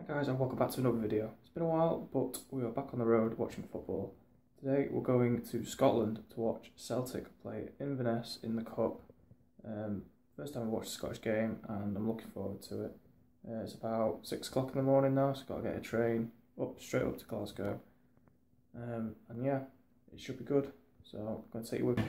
Guys, and welcome back to another video. It's been a while, but we are back on the road watching football. Today we're going to Scotland to watch Celtic play Inverness in the Cup. First time I've watched a Scottish game and I'm looking forward to it. It's about 6 o'clock in the morning now, so I've got to get a train straight up to Glasgow. And yeah, it should be good, so I'm going to take you with me.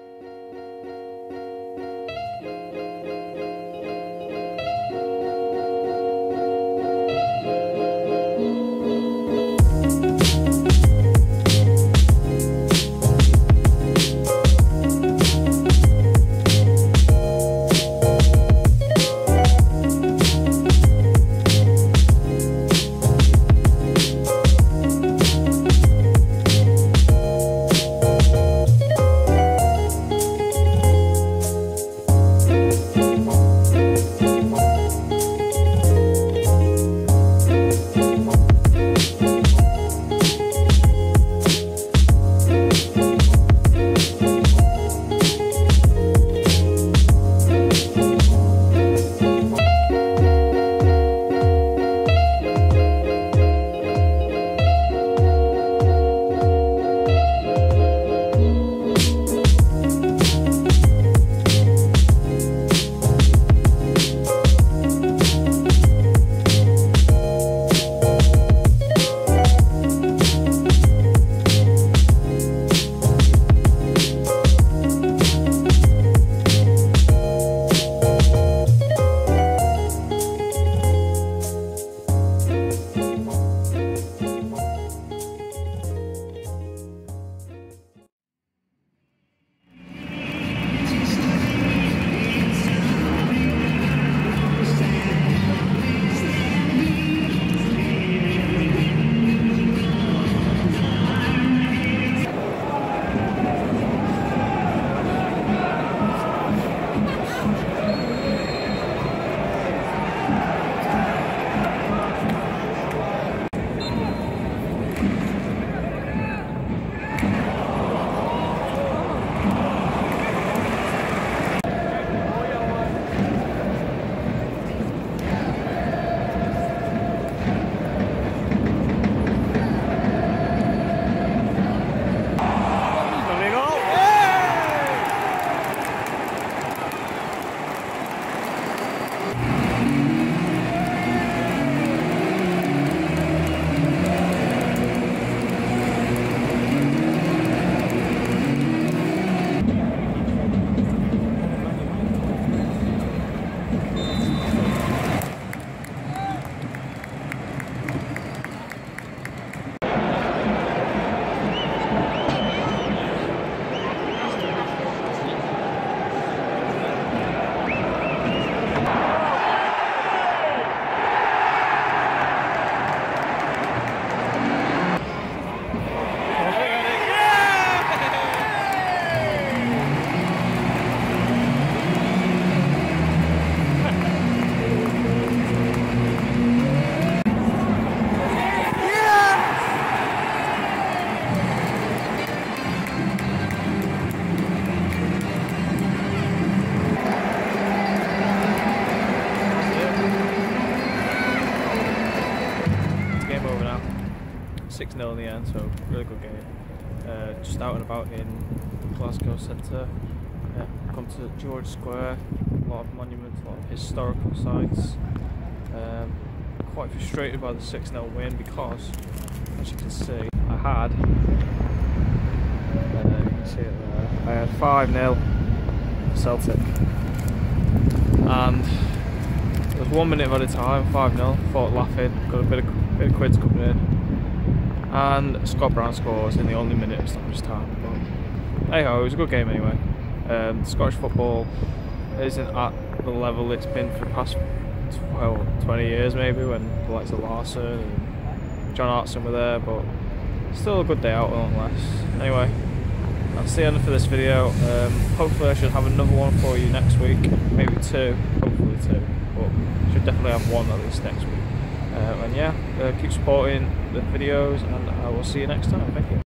Game over now. 6-0 in the end, so really good game. Just out and about in Glasgow centre. Come to George Square, a lot of monuments, a lot of historical sites. Quite frustrated by the 6-0 win because, as you can see, I had, you can see it there, I had 5-0 Celtic. And it was 1 minute at a time, 5-0, thought laughing, got a bit of quids coming in, and Scott Brown scores in the only minute of stoppage time. But anyhow, it was a good game anyway. Scottish football isn't at the level it's been for the past 20 years maybe, when the likes of Larson and John Hartson were there, but still a good day out nonetheless. Anyway, that's the end for this video. Hopefully I should have another one for you next week, maybe 2, hopefully 2, but should definitely have 1 at least next week. And yeah, keep supporting the videos and I will see you next time. Thank you.